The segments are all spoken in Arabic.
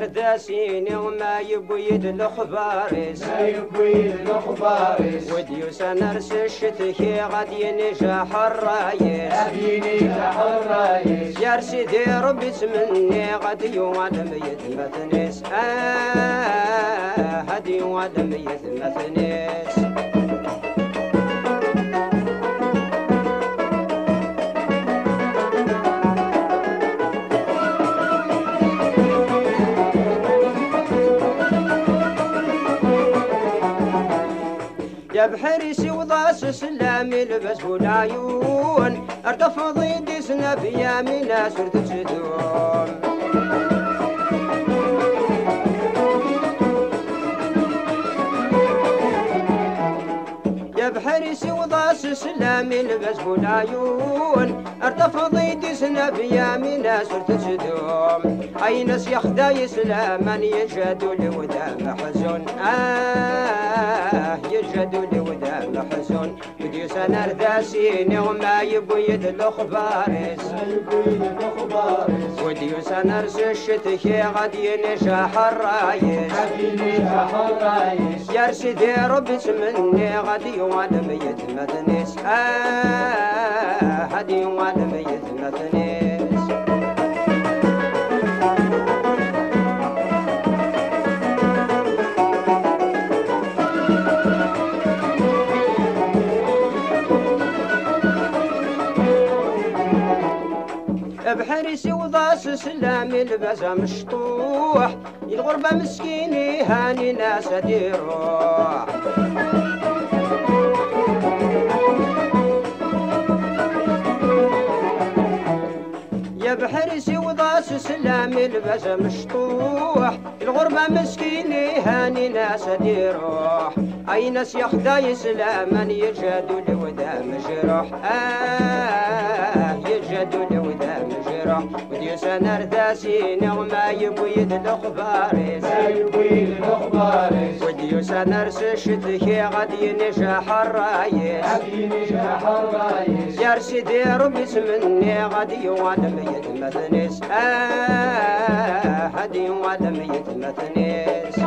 نرداسين وما يبويد الخباريس وديوس نرس الشتكي غد ينجح الرايس يا سيدي ربي تمني غد يوالم يتمثنيس هدي يوالم يتمثنيس يا بحريسي وضاس سلامي لبس والعيون ارتفض يدي سنب يا مينا صرت تدوم يا بحريسي وضاس سلامي لبس والعيون ارتفض يدي سنب يا مينا صرت تدوم اي ناس يخدا يسلامان يجادوا لودام حزون يجدوا لودام حزون بدي سنة رداسين وما يبويد الأخباريس ودي سنة رس الشتكي غد ينجح الرايس يا سيدي ربي تمني غد يوالم يتمثنيس هدي يوالم يتمثنيس بحريسي وضاس سلامي البزا مشطوح الغربة مسكيني هاني ناس ديروح يا بحريسي وضاس سلامي البزا مشطوح الغربة مسكيني هاني ناس ديروح اي ناس يخدا يسلامان يجادوا لودام جروح يجادوا لودام جروح ودي سنة رداسين وما يبويد الأخباريس ودي سنة رس الشتكي غد ينجح الرايس يا سيدي ربي تمني غد يوالم يتمثنيس هدي يوالم يتمثنيس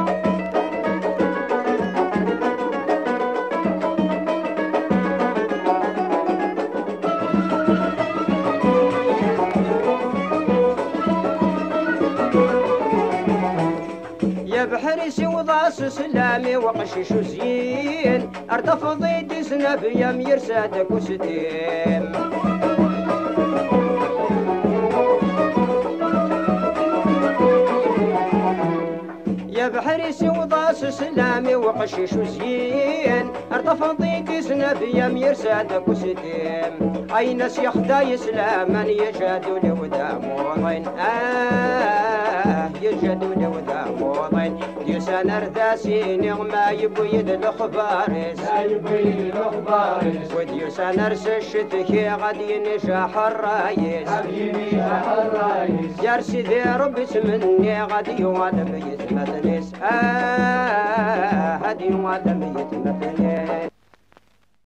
يا بحريسي وضاس سلامي وقشش زين ارتفض يدي سنب يا ميرسادك وسديم يا بحريسي وضاس سلامي وقشش زين ارتفض يدي سنب يا ميرسادك وسديم اي ناس يخدا يسلامان يجادوا لودام وضين يجادوا لودام وضين دي سنة رداسين وما يبويد الأخباريس ودي سنة رس الشتكي غد ينجح الرايس يا سيدي ربي تمني غد يوالم يتمثنيس هدي يوالم يتمثنيس